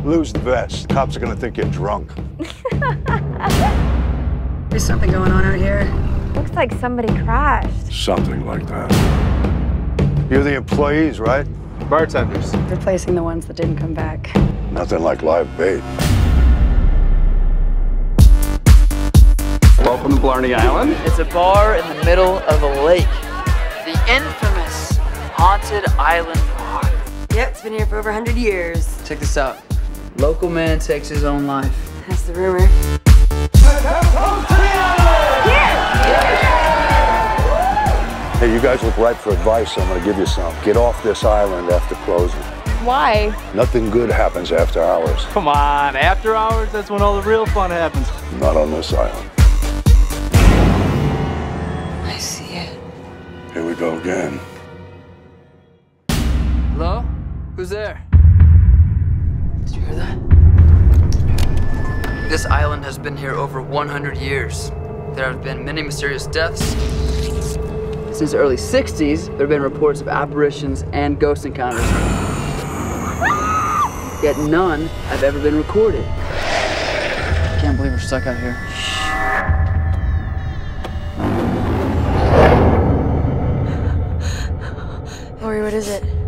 Lose the vest. Cops are gonna think you're drunk. There's something going on out here. Looks like somebody crashed. Something like that. You're the employees, right? Bartenders. Replacing the ones that didn't come back. Nothing like live bait. Welcome to Blarney Island. It's a bar in the middle of a lake. The infamous Haunted Island Bar. Yep, it's been here for over 100 years. Check this out. Local man takes his own life. That's the rumor. Hey, you guys look ripe for advice. I'm gonna give you some. Get off this island after closing. Why? Nothing good happens after hours. Come on, after hours, that's when all the real fun happens. Not on this island. I see it. Here we go again. Hello? Who's there? Did you hear that? This island has been here over 100 years. There have been many mysterious deaths. Since the early 60s, there have been reports of apparitions and ghost encounters. Yet none have ever been recorded. I can't believe we're stuck out here. Lori, what is it?